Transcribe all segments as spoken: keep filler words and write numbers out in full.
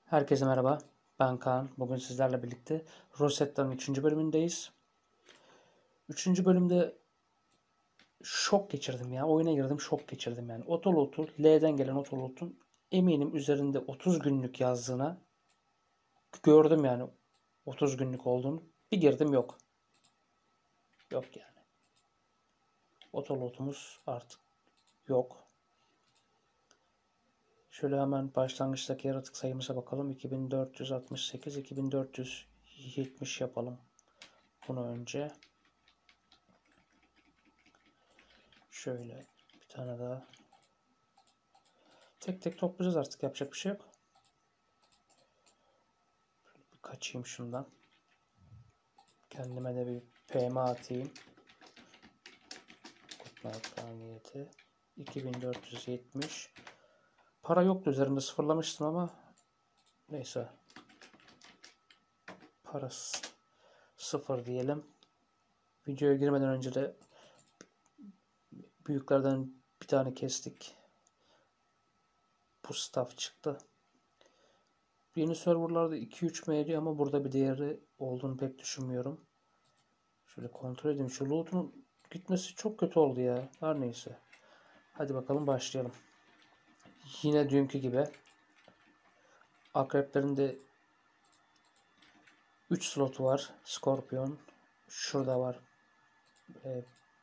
Herkese merhaba. Ben Kaan. Bugün sizlerle birlikte Rosetta'nın üçüncü bölümündeyiz. Üçüncü bölümde şok geçirdim ya. Oyuna girdim, şok geçirdim yani. Otolot'u, L'den gelen Otolot'un eminim üzerinde otuz günlük yazdığına gördüm yani. otuz günlük olduğunu. Bir girdim, yok. Yok yani. Otolot'umuz artık yok. Şöyle hemen başlangıçtaki yaratık sayımıza bakalım. iki bin dört yüz altmış sekiz, iki bin dört yüz yetmiş yapalım bunu önce. Şöyle bir tane daha. Tek tek toplayacağız artık. Yapacak bir şey yok. Bir kaçayım şundan. Kendime de bir P M atayım. Kutlayıklar niyeti. iki bin dört yüz yetmiş. Para yoktu üzerimde, sıfırlamıştım ama neyse. Parası sıfır diyelim. Videoya girmeden önce de büyüklerden bir tane kestik. Bu staff çıktı. Yeni serverlarda iki üç M diyor ama burada bir değeri olduğunu pek düşünmüyorum. Şöyle kontrol edeyim. Şu loot'un gitmesi çok kötü oldu ya. Her neyse. Hadi bakalım başlayalım. Yine dünkü gibi akreplerin de üç slotu var. Scorpion. Şurada var. E,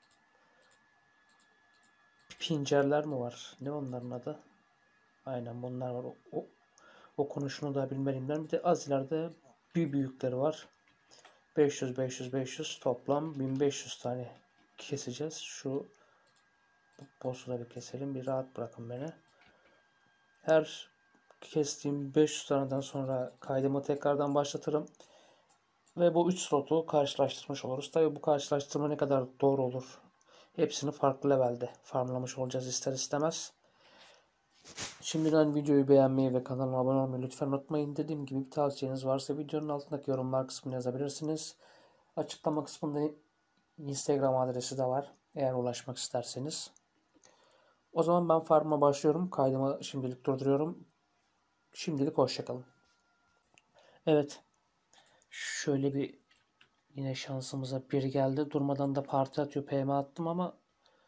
pincerler mi var? Ne onların adı? Aynen bunlar var. O, o, o konuşunu da bilmeliyim. Bir de az ileride bir büyükleri var. beş yüz beş yüz beş yüz toplam bin beş yüz tane keseceğiz. Şu boss'u da bir keselim. Bir rahat bırakın beni. Her kestiğim beş yüz taneden sonra kaydımı tekrardan başlatırım. Ve bu üç slotu karşılaştırmış oluruz. Tabi bu karşılaştırma ne kadar doğru olur? Hepsini farklı levelde farmlamış olacağız ister istemez. Şimdiden videoyu beğenmeyi ve kanalıma abone olmayı lütfen unutmayın. Dediğim gibi bir tavsiyeniz varsa videonun altındaki yorumlar kısmına yazabilirsiniz. Açıklama kısmında Instagram adresi de var. Eğer ulaşmak isterseniz. O zaman ben farm'a başlıyorum. Kaydımı şimdilik durduruyorum. Şimdilik hoşçakalın. Evet. Şöyle bir yine şansımıza biri geldi. Durmadan da parti atıyor. P M attım ama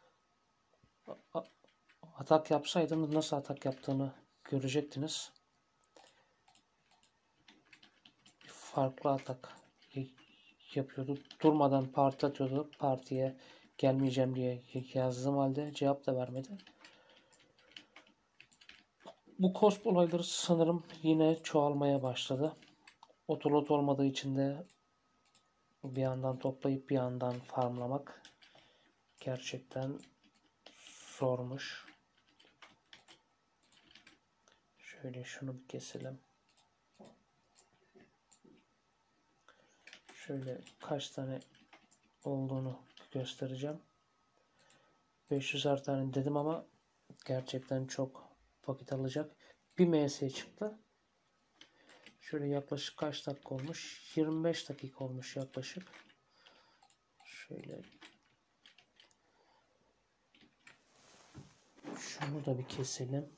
atak yapsaydım nasıl atak yaptığını görecektiniz. Farklı atak yapıyordu. Durmadan parti atıyordu. Partiye gelmeyeceğim diye yazdığım halde cevap da vermedi. Bu cosp olayları sanırım yine çoğalmaya başladı. Otolot olmadığı için de bir yandan toplayıp bir yandan farmlamak gerçekten zormuş. Şöyle şunu bir keselim. Şöyle kaç tane olduğunu göstereceğim. beş yüzer tane dedim ama gerçekten çok vakit alacak. Bir M S çıktı. Şöyle yaklaşık kaç dakika olmuş? yirmi beş dakika olmuş yaklaşık. Şöyle şunu da bir keselim.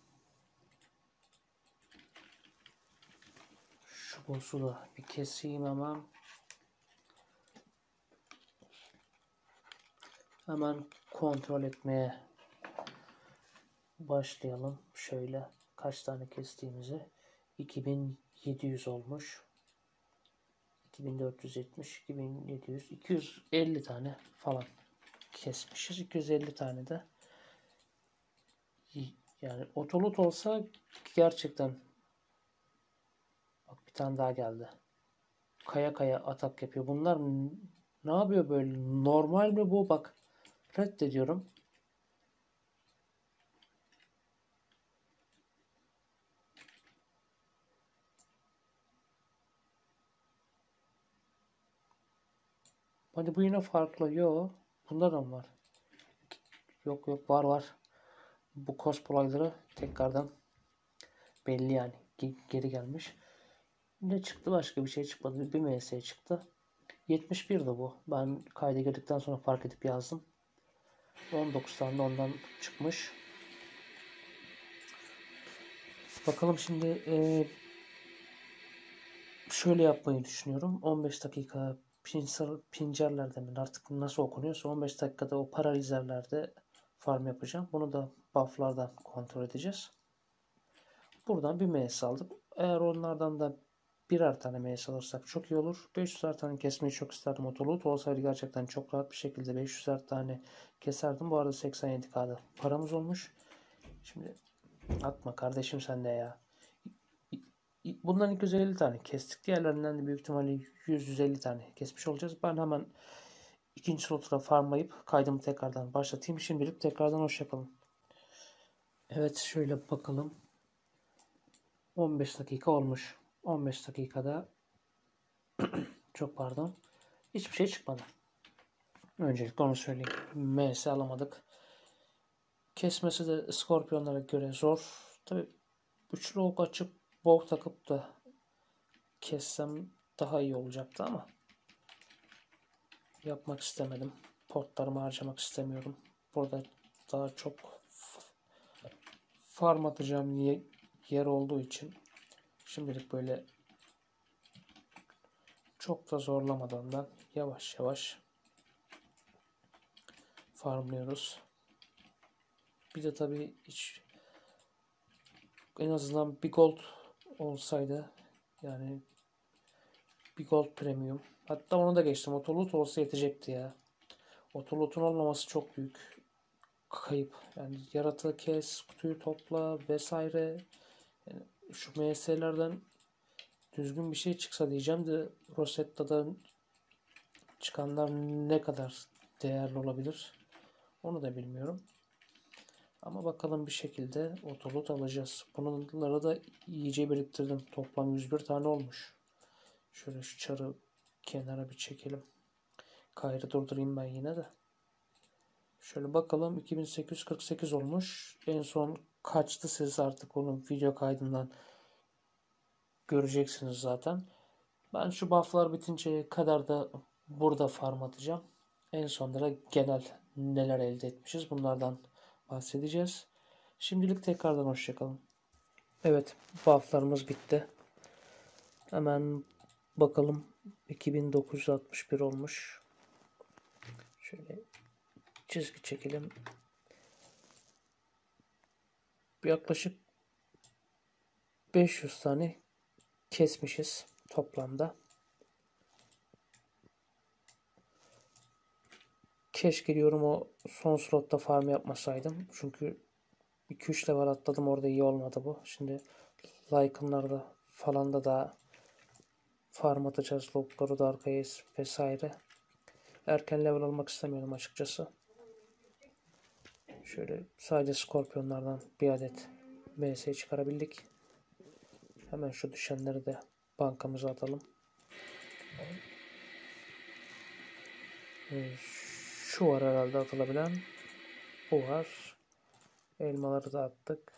Şu boss'u da bir keseyim hemen. Hemen kontrol etmeye başlayalım. Şöyle kaç tane kestiğimizi. iki bin yedi yüz olmuş. iki bin dört yüz yetmiş, iki bin yedi yüz, iki yüz elli tane falan kesmişiz. iki yüz elli tane de yani otolot olsa gerçekten bak bir tane daha geldi. Kaya kaya atak yapıyor. Bunlar ne yapıyor böyle? Normal mi bu? Bak reddediyorum. Hadi bu yine farklı. Yok. Bunda da mı var? Yok yok var var. Bu cosp olayları tekrardan belli yani. Geri gelmiş. Ne çıktı? Başka bir şey çıkmadı. Bir M S çıktı. yetmiş bir de bu. Ben kayda girdikten sonra fark edip yazdım. on dokuz tane de ondan çıkmış. Bakalım şimdi e, şöyle yapmayı düşünüyorum. on beş dakika pincer, pincerlerden artık nasıl okunuyorsa on beş dakikada o paralizerlerde farm yapacağım. Bunu da bufflardan kontrol edeceğiz. Buradan bir M S aldık. Eğer onlardan da birer tane M S alırsak çok iyi olur. beş yüzer tane kesmeyi çok isterdim. Otolut olsaydı gerçekten çok rahat bir şekilde beş yüzer tane keserdim. Bu arada seksen yedi K'da paramız olmuş. Şimdi atma kardeşim sen de ya. Bundan iki yüz elli tane kestik. Diğerlerinden de büyük ihtimalle yüz yüz elli tane kesmiş olacağız. Ben hemen ikinci slotura farmlayıp kaydımı tekrardan başlatayım. Şimdilik tekrardan hoşçakalın. Evet şöyle bakalım. on beş dakika olmuş. on beş dakikada çok pardon. Hiçbir şey çıkmadı. Öncelikle onu söyleyeyim. M S alamadık. Kesmesi de Skorpiyonlara göre zor. Tabi üçlü ok açıp bow takıp da kessem daha iyi olacaktı ama yapmak istemedim. Portlarımı harcamak istemiyorum. Burada daha çok farm atacağım yer olduğu için şimdilik böyle çok da zorlamadan da yavaş yavaş farmlıyoruz. Bir de tabii hiç en azından bir gold olsaydı yani bir gold premium. Hatta onu da geçtim. Otolut olsa yetecekti ya. Otolutun olmaması çok büyük kayıp. Yani yaratığı kes, kutuyu topla vesaire. Yani şu M S'lerden düzgün bir şey çıksa diyeceğim de Rosetta'dan çıkanlar ne kadar değerli olabilir onu da bilmiyorum. Ama bakalım bir şekilde otolut alacağız. Bunları da iyice biriktirdim. Toplam yüz bir tane olmuş. Şöyle şu çarı kenara bir çekelim. Kayrı durdurayım ben yine de. Şöyle bakalım iki bin sekiz yüz kırk sekiz olmuş. En son kaçtı siz artık onun video kaydından göreceksiniz zaten. Ben şu bufflar bitinceye kadar da burada farm atacağım. En sonunda da genel neler elde etmişiz bunlardan bahsedeceğiz. Şimdilik tekrardan hoşçakalın. Evet bufflarımız bitti. Hemen bakalım iki bin dokuz yüz altmış bir olmuş. Şöyle çizgi çekelim. Yaklaşık beş yüz tane kesmişiz toplamda. Keşke diyorum o son slotta farm yapmasaydım. Çünkü iki üç level atladım orada iyi olmadı bu. Şimdi Lycan'larda falan da daha farm atacağız. Logları da arkaya vesaire. Erken level almak istemiyorum açıkçası. Şöyle sadece Skorpiyonlardan bir adet M S çıkarabildik. Hemen şu düşenleri de bankamıza atalım. Şu var herhalde atılabilen. Bu var. Elmaları da attık.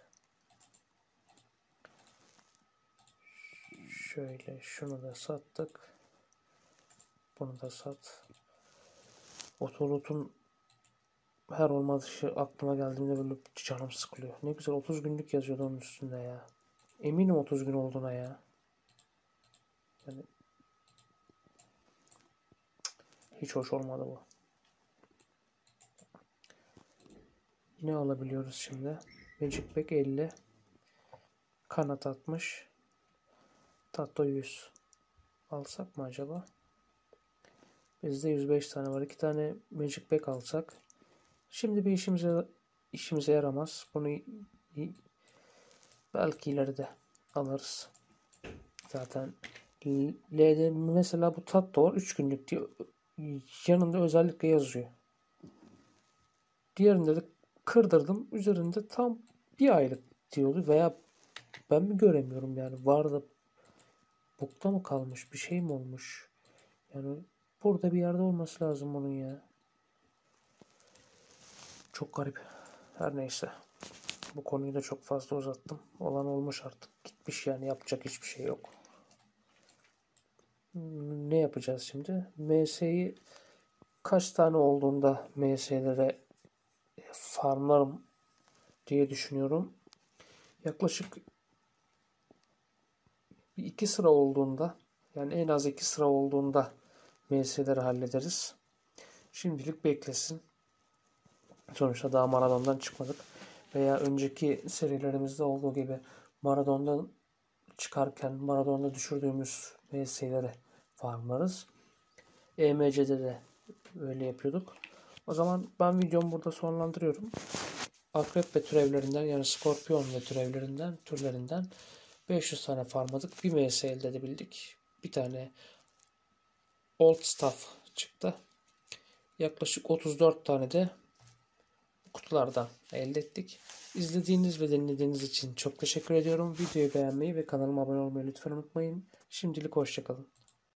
Şöyle şunu da sattık. Bunu da sat. Otolot'un her olmadığı şey aklıma geldiğinde böyle canım sıkılıyor. Ne güzel otuz günlük yazıyordu onun üstünde ya. Eminim otuz gün olduğuna ya. Yani hiç hoş olmadı bu. Ne alabiliyoruz şimdi? Magic Pack elli. Kanat altmış. Tato yüz. Alsak mı acaba? Bizde yüz beş tane var. iki tane Magic Pack alsak. Şimdi bir işimize işimize yaramaz. Bunu belki ileride alırız. Zaten L'de mesela bu Tato var. üç günlük diyor. Yanında özellikle yazıyor. Diğerinde de kırdırdım. Üzerinde tam bir aylık diyordu veya ben mi göremiyorum yani. Vardı bukta mı kalmış? Bir şey mi olmuş? Yani burada bir yerde olması lazım bunun ya. Çok garip. Her neyse. Bu konuyu da çok fazla uzattım. Olan olmuş artık. Gitmiş yani yapacak hiçbir şey yok. Ne yapacağız şimdi? M S'yi kaç tane olduğunda M S'lere farmlarım diye düşünüyorum. Yaklaşık iki sıra olduğunda Yani en az iki sıra olduğunda M S'leri hallederiz. Şimdilik beklesin. Sonuçta daha Maradon'dan çıkmadık. Veya önceki serilerimizde olduğu gibi Maradon'dan çıkarken Maradon'da düşürdüğümüz M S'leri farmlarız. E M C'de de öyle yapıyorduk. O zaman ben videomu burada sonlandırıyorum. Akrep ve türevlerinden, yani Skorpiyon ve türevlerinden, türlerinden beş yüz tane farmladık. Bir M S elde edebildik. Bir tane Old Staff çıktı. Yaklaşık otuz dört tane de kutulardan elde ettik. İzlediğiniz ve dinlediğiniz için çok teşekkür ediyorum. Videoyu beğenmeyi ve kanalıma abone olmayı lütfen unutmayın. Şimdilik hoşçakalın.